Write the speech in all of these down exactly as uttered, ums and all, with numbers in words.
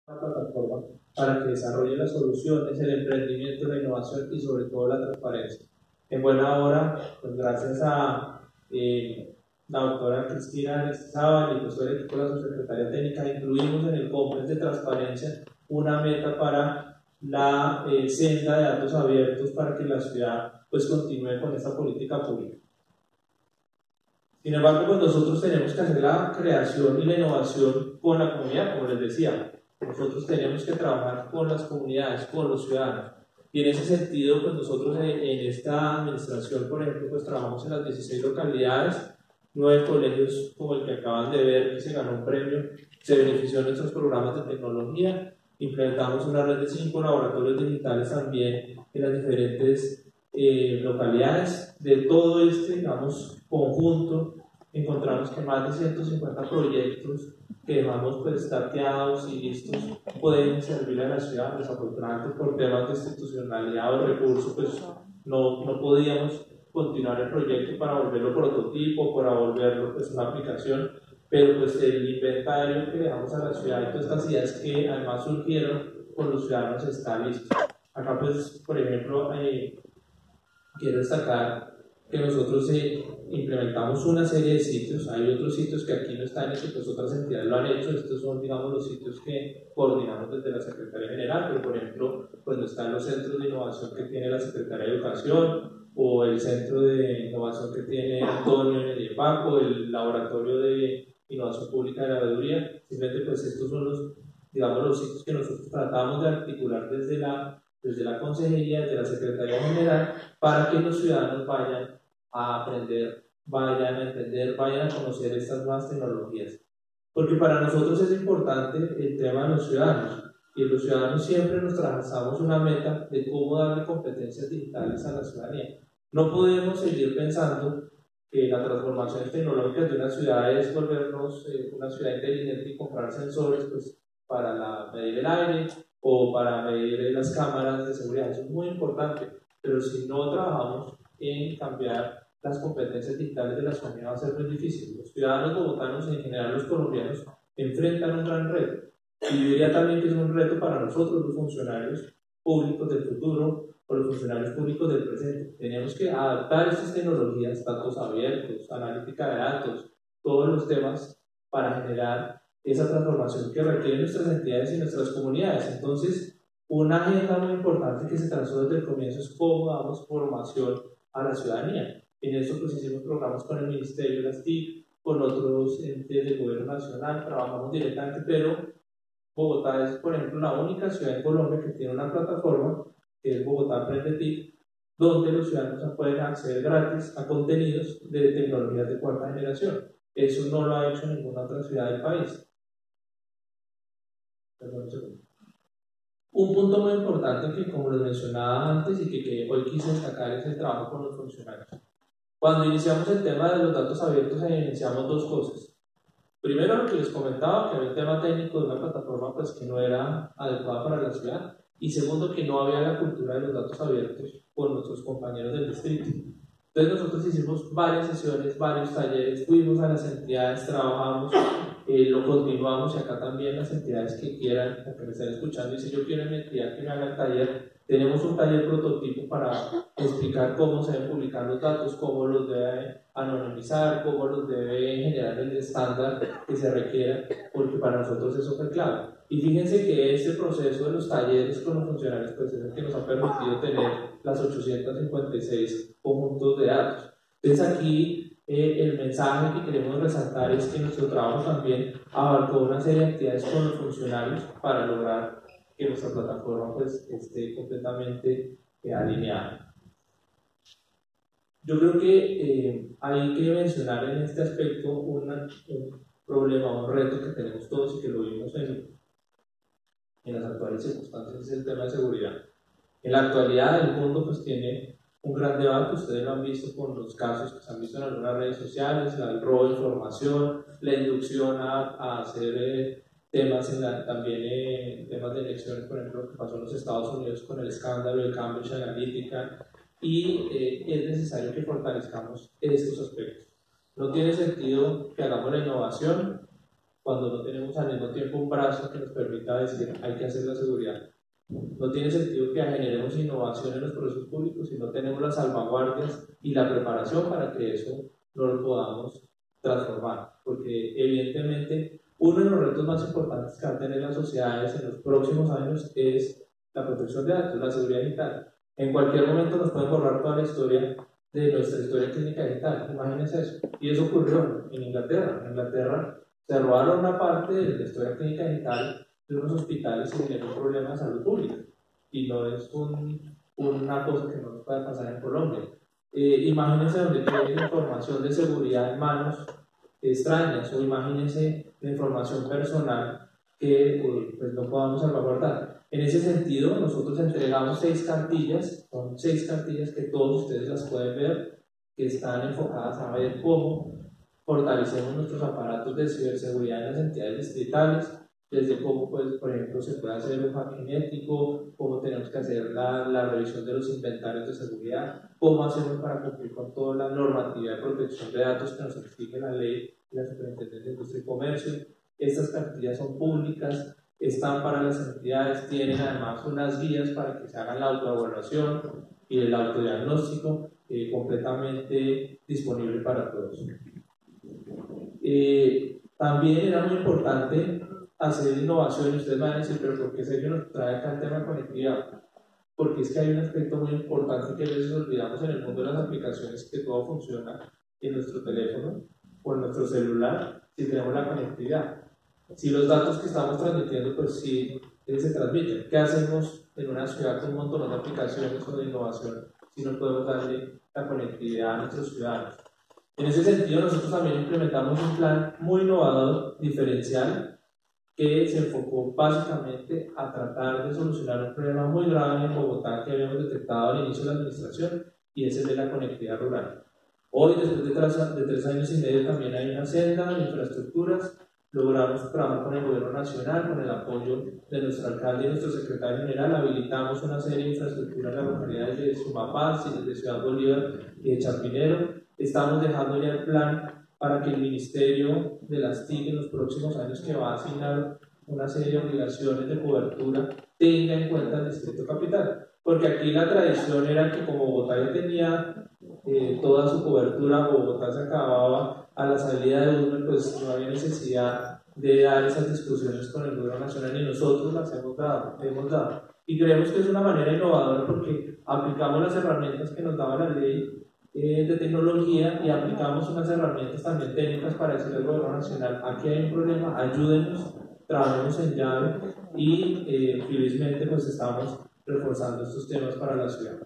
una plataforma para que desarrolle las soluciones, el emprendimiento, la innovación y sobre todo la transparencia. En buena hora, pues gracias a eh, la doctora Cristina Aristizábal y pues todo el equipo de la subsecretaría técnica, incluimos en el Conference de Transparencia una meta para la eh, senda de datos abiertos para que la ciudad pues continúe con esta política pública. Sin embargo, pues nosotros tenemos que hacer la creación y la innovación con la comunidad, como les decía. Nosotros tenemos que trabajar con las comunidades, con los ciudadanos. Y en ese sentido, pues nosotros en, en esta administración, por ejemplo, pues trabajamos en las dieciséis localidades, nueve colegios como el que acaban de ver, que se ganó un premio, se benefició de nuestros programas de tecnología, implementamos una red de cinco laboratorios digitales también en las diferentes eh, localidades. De todo este, digamos, conjunto, encontramos que más de ciento cincuenta proyectos que dejamos pues starteados y listos pueden servir a la ciudad. Desafortunadamente por temas de institucionalidad o recursos pues no, no podíamos continuar el proyecto para volverlo prototipo, para volverlo pues una aplicación, pero pues el inventario que dejamos a la ciudad y todas estas ideas que además surgieron con los ciudadanos está listo. Acá pues por ejemplo eh, quiero destacar que nosotros eh, implementamos una serie de sitios. Hay otros sitios que aquí no están y que pues otras entidades lo han hecho. Estos son, digamos, los sitios que coordinamos desde la Secretaría General, pero por ejemplo, pues no están los centros de innovación que tiene la Secretaría de Educación, o el centro de innovación que tiene Antonio en el I E P A C, o el laboratorio de innovación pública de la veeduría. Simplemente pues estos son los, digamos, los sitios que nosotros tratamos de articular desde la desde la Consejería, desde la Secretaría General, para que los ciudadanos vayan a aprender, vayan a entender, vayan a conocer estas nuevas tecnologías. Porque para nosotros es importante el tema de los ciudadanos, y los ciudadanos siempre nos trazamos una meta de cómo darle competencias digitales a la ciudadanía. No podemos seguir pensando que la transformación tecnológica de una ciudad es volvernos eh, una ciudad inteligente y comprar sensores pues, para la, medir el aire, o para medir las cámaras de seguridad. Eso es muy importante, pero si no trabajamos en cambiar las competencias digitales de la ciudadanía va a ser muy difícil. Los ciudadanos bogotanos y en general los colombianos enfrentan un gran reto, y yo diría también que es un reto para nosotros los funcionarios públicos del futuro o los funcionarios públicos del presente. Tenemos que adaptar estas tecnologías, datos abiertos, analítica de datos, todos los temas para generar esa transformación que requieren nuestras entidades y nuestras comunidades. Entonces, una agenda muy importante que se trazó desde el comienzo es cómo damos formación a la ciudadanía. En eso pues hicimos programas con el Ministerio de las T I C, con otros entes del gobierno nacional, trabajamos directamente, pero Bogotá es, por ejemplo, la única ciudad en Colombia que tiene una plataforma, que es Bogotá Aprende T I C, donde los ciudadanos pueden acceder gratis a contenidos de tecnologías de cuarta generación. Eso no lo ha hecho ninguna otra ciudad del país. Un punto muy importante que, como les mencionaba antes y que, que hoy quise destacar, es el trabajo con los funcionarios. Cuando iniciamos el tema de los datos abiertos, iniciamos dos cosas. Primero, lo que les comentaba, que había un tema técnico de una plataforma pues, que no era adecuada para la ciudad. Y segundo, que no había la cultura de los datos abiertos con nuestros compañeros del distrito. Entonces nosotros hicimos varias sesiones, varios talleres, fuimos a las entidades, trabajamos, eh, lo continuamos, y acá también las entidades que quieran, o que me estén escuchando, y si yo quiero en mi entidad que me haga el taller, tenemos un taller prototipo para explicar cómo se deben publicar los datos, cómo los debe anonimizar, cómo los debe generar el estándar que se requiera, porque para nosotros eso fue clave. Y fíjense que este proceso de los talleres con los funcionarios pues, es el que nos ha permitido tener las ochocientos cincuenta y seis conjuntos de datos. Entonces aquí eh, el mensaje que queremos resaltar es que nuestro trabajo también abarcó una serie de actividades con los funcionarios para lograr que nuestra plataforma pues, esté completamente eh, alineada. Yo creo que eh, hay que mencionar en este aspecto una, un problema, un reto que tenemos todos y que lo vimos en en las actuales circunstancias, es el tema de seguridad. En la actualidad el mundo pues tiene un gran debate, ustedes lo han visto con los casos que se han visto en algunas redes sociales, el robo de información, la inducción a, a hacer eh, temas en la, también eh, temas de elecciones, por ejemplo, lo que pasó en los Estados Unidos con el escándalo de Cambridge Analytica, y eh, es necesario que fortalezcamos estos aspectos. No tiene sentido que hagamos la innovación cuando no tenemos al mismo tiempo un brazo que nos permita decir hay que hacer la seguridad. No tiene sentido que generemos innovación en los procesos públicos si no tenemos las salvaguardias y la preparación para que eso no lo podamos transformar, porque evidentemente uno de los retos más importantes que van a tener las sociedades en los próximos años es la protección de datos, la seguridad digital. En cualquier momento nos pueden borrar toda la historia de nuestra historia clínica digital, imagínense eso. Y eso ocurrió en Inglaterra. En Inglaterra se robaron una parte de la historia clínica digital de unos hospitales y generó problemas de salud pública. Y no es un, una cosa que no nos pueda pasar en Colombia. Eh, imagínense donde tienen información de seguridad en manos extrañas, o imagínense la información personal que pues, no podamos salvaguardar. En ese sentido, nosotros entregamos seis cartillas, son seis cartillas que todos ustedes las pueden ver, que están enfocadas a ver cómo fortalecemos nuestros aparatos de ciberseguridad en las entidades distritales, desde cómo, pues, por ejemplo, se puede hacer un hacking ético, cómo tenemos que hacer la, la revisión de los inventarios de seguridad, cómo hacemos para cumplir con toda la normatividad de protección de datos que nos exige la ley de la Superintendencia de Industria y Comercio. Estas cartillas son públicas, están para las entidades, tienen además unas guías para que se hagan la autoevaluación y el autodiagnóstico eh, completamente disponible para todos. Eh, también era muy importante hacer innovación, y ustedes van a decir, pero ¿por qué se nos trae acá el tema de conectividad? Porque es que hay un aspecto muy importante que a veces olvidamos en el mundo de las aplicaciones, que todo funciona en nuestro teléfono o en nuestro celular si tenemos la conectividad. Si los datos que estamos transmitiendo, pues sí eh, se transmiten. ¿Qué hacemos en una ciudad con un montón de aplicaciones o de innovación si no podemos darle la conectividad a nuestros ciudadanos? En ese sentido, nosotros también implementamos un plan muy innovador, diferencial, que se enfocó básicamente a tratar de solucionar un problema muy grave en Bogotá que habíamos detectado al inicio de la administración, y es el de la conectividad rural. Hoy, después de tres, de tres años y medio, también hay una senda de infraestructuras. Logramos trabajar con el gobierno nacional, con el apoyo de nuestro alcalde y nuestro secretario general. Habilitamos una serie de infraestructuras en las localidades de Sumapaz, de Ciudad Bolívar y de Chapinero. Estamos dejando ya el plan para que el Ministerio de las T I C en los próximos años, que va a asignar una serie de obligaciones de cobertura, tenga en cuenta el Distrito Capital. Porque aquí la tradición era que como Bogotá ya tenía eh, toda su cobertura, Bogotá se acababa a la salida de U N E, pues no había necesidad de dar esas discusiones con el gobierno nacional, y nosotros las hemos dado, hemos dado. Y creemos que es una manera innovadora porque aplicamos las herramientas que nos daba la ley eh, de tecnología, y aplicamos unas herramientas también técnicas para decirle al gobierno nacional: aquí hay un problema, ayúdenos, trabajemos en llave, y eh, felizmente pues estamos reforzando estos temas para la ciudad.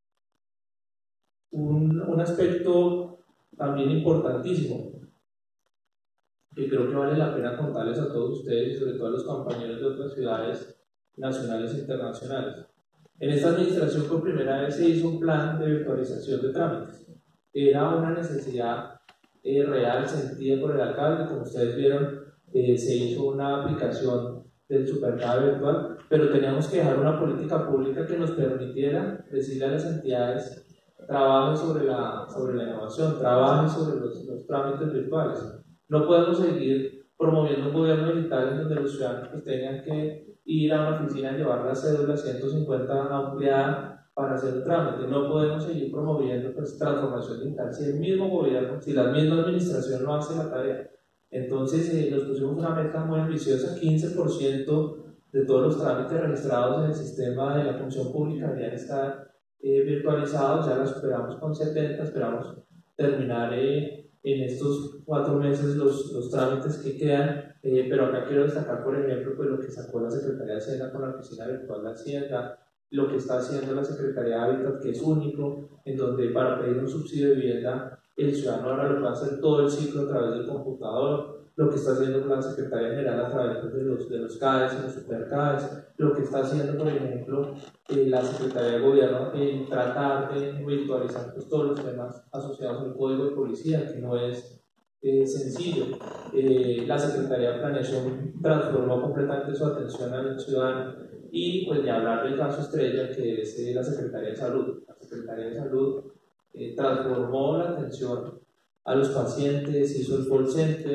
Un, un aspecto también importantísimo que creo que vale la pena contarles a todos ustedes y sobre todo a los compañeros de otras ciudades nacionales e internacionales. En esta administración por primera vez se hizo un plan de virtualización de trámites. Era una necesidad eh, real, sentida por el alcalde. Como ustedes vieron, eh, se hizo una aplicación del supermercado virtual, pero teníamos que dejar una política pública que nos permitiera decirle a las entidades: trabajen sobre la, sobre la innovación, trabajen sobre los, los trámites virtuales. No podemos seguir promoviendo un gobierno digital en donde los ciudadanos pues, tengan que ir a una oficina y llevar la cédula ciento cincuenta ampliada para hacer un trámite. No podemos seguir promoviendo pues, transformación digital si el mismo gobierno, si la misma administración no hace la tarea. Entonces eh, nos pusimos una meta muy ambiciosa: quince por ciento de todos los trámites registrados en el sistema de la función pública deberían estar eh, virtualizados. Ya la superamos con setenta, esperamos terminar eh, en estos cuatro meses los, los trámites que quedan, eh, pero acá quiero destacar, por ejemplo, pues, lo que sacó la Secretaría de Hacienda con la Oficina Virtual de Hacienda, lo que está haciendo la Secretaría de Hábitat, que es único, en donde para pedir un subsidio de vivienda el ciudadano ahora lo va a hacer todo el ciclo a través del computador, lo que está haciendo la Secretaría General a través de los, de los C A D E S y los super C A D E S, lo que está haciendo, por ejemplo, eh, la Secretaría de Gobierno en tratar de virtualizar pues, todos los temas asociados al Código de Policía, que no es eh, sencillo. Eh, la Secretaría de Planeación transformó completamente su atención al ciudadano, y pues de hablar del caso estrella, que es eh, la Secretaría de Salud. La Secretaría de Salud eh, transformó la atención a los pacientes, hizo el call center,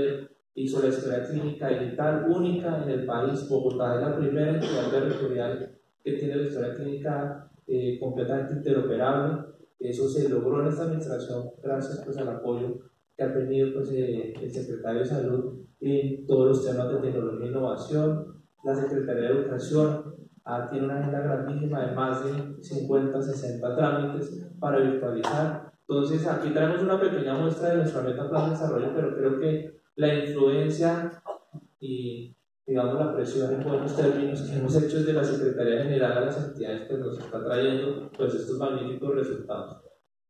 hizo la historia clínica digital única en el país. Bogotá es la primera entidad territorial que tiene la historia clínica eh, completamente interoperable. Eso se logró en esta administración gracias pues, al apoyo que ha tenido pues, eh, el secretario de Salud en todos los temas de tecnología e innovación. La Secretaría de Educación ah, tiene una agenda grandísima de más de cincuenta, sesenta trámites para virtualizar. Entonces aquí tenemos una pequeña muestra de nuestra meta plan de desarrollo, pero creo que la influencia y digamos la presión en buenos términos que hemos hecho desde la Secretaría General a las entidades que nos está trayendo pues estos magníficos resultados.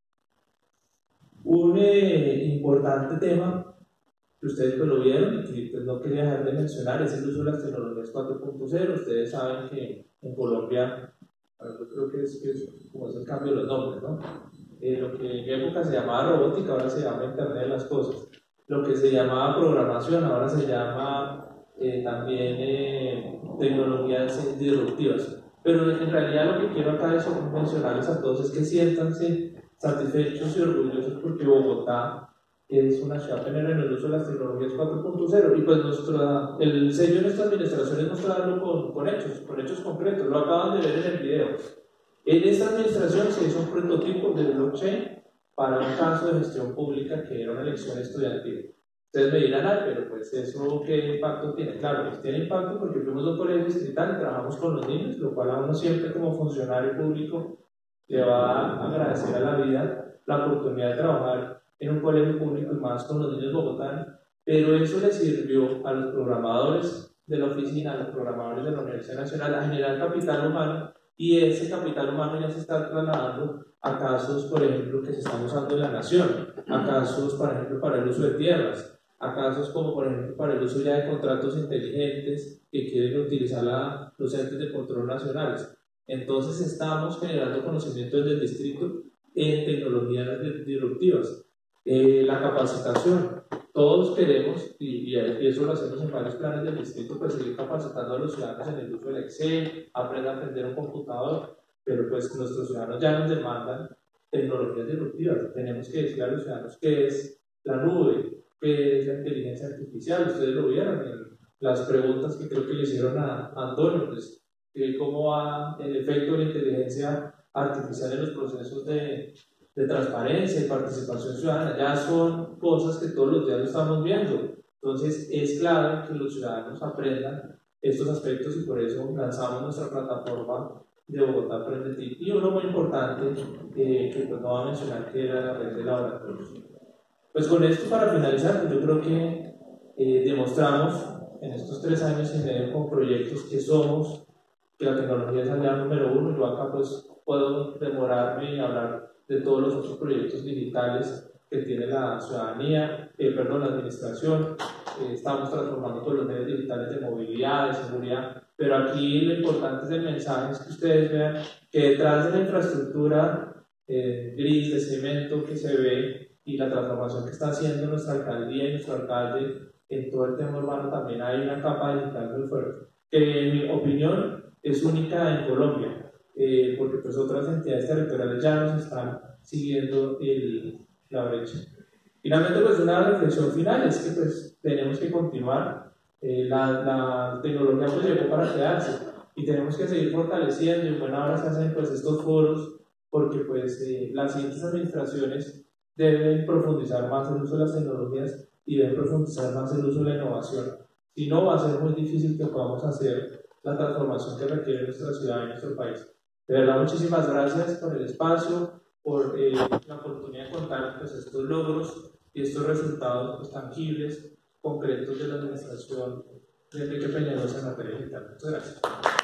Un eh, importante tema que ustedes pues, lo vieron y que pues, no quería dejar de mencionar es el uso de las tecnologías cuatro punto cero. Ustedes saben que en Colombia, yo creo que es, que es como es el cambio de los nombres, ¿no? Eh, lo que en época se llamaba robótica, ahora se llama Internet de las Cosas. Lo que se llamaba programación, ahora se llama eh, también eh, tecnologías disruptivas. Pero en realidad lo que quiero acá es mencionarles a todos es que siéntanse satisfechos y orgullosos porque Bogotá es una ciudad pionera en el uso de las tecnologías cuatro punto cero y pues nuestra, el sello de nuestra administración es mostrarlo con, con hechos, con hechos concretos. Lo acaban de ver en el video. En esta administración se hizo un prototipo de blockchain para un caso de gestión pública que era una elección estudiantil. Ustedes me dirán, ah, pero pues eso qué impacto tiene. Claro, pues tiene impacto porque fuimos de un colegio distrital y trabajamos con los niños, lo cual a uno siempre como funcionario público le va a agradecer a la vida la oportunidad de trabajar en un colegio público y más con los niños bogotanos, pero eso le sirvió a los programadores de la oficina, a los programadores de la Universidad Nacional a generar capital humano y ese capital humano ya se está trasladando a casos, por ejemplo, que se están usando en la nación, a casos, por ejemplo, para el uso de tierras, a casos como, por ejemplo, para el uso ya de contratos inteligentes que quieren utilizar la, los entes de control nacionales. Entonces estamos generando conocimiento desde el distrito en tecnologías disruptivas. Eh, la capacitación, todos queremos, y, y eso lo hacemos en varios planes del distrito, pues seguir capacitando a los ciudadanos en el uso del Excel, aprender a aprender un computador, pero pues nuestros ciudadanos ya nos demandan tecnologías disruptivas. Tenemos que decir a los ciudadanos qué es la nube, qué es la inteligencia artificial. Ustedes lo vieron en las preguntas que creo que le hicieron a, a Antonio, pues eh, cómo va el efecto de la inteligencia artificial en los procesos de, de transparencia y participación ciudadana. Ya son cosas que todos los días lo estamos viendo. Entonces es clave que los ciudadanos aprendan estos aspectos y por eso lanzamos nuestra plataforma de Bogotá Aprende T I C. Y uno muy importante eh, que pues no va a mencionar que era la red de laboratorios. Pues con esto para finalizar, pues yo creo que eh, demostramos en estos tres años y medio con proyectos que somos, que la tecnología es aliado número uno. Yo acá pues puedo demorarme y hablar de todos los otros proyectos digitales que tiene la ciudadanía, eh, perdón, la administración. Eh, estamos transformando todos los medios digitales de movilidad, de seguridad, pero aquí lo importante es el mensaje, es que ustedes vean que detrás de la infraestructura eh, gris, de cemento que se ve y la transformación que está haciendo nuestra alcaldía y nuestro alcalde en todo el tema urbano también hay una capa digital muy fuerte, que en mi opinión es única en Colombia, eh, porque pues otras entidades territoriales ya nos están siguiendo el, la brecha. Finalmente, pues una reflexión final es que pues tenemos que continuar, eh, la, la tecnología pues llegó para quedarse y tenemos que seguir fortaleciendo y en buena hora se hacen pues estos foros porque pues eh, las siguientes administraciones deben profundizar más el uso de las tecnologías y deben profundizar más el uso de la innovación. Si no, va a ser muy difícil que podamos hacer la transformación que requiere nuestra ciudad y nuestro país. De verdad, muchísimas gracias por el espacio, por eh, la oportunidad de contar pues, estos logros y estos resultados pues, tangibles, concretos de la administración de Enrique Peñalosa en materia digital. Muchas gracias.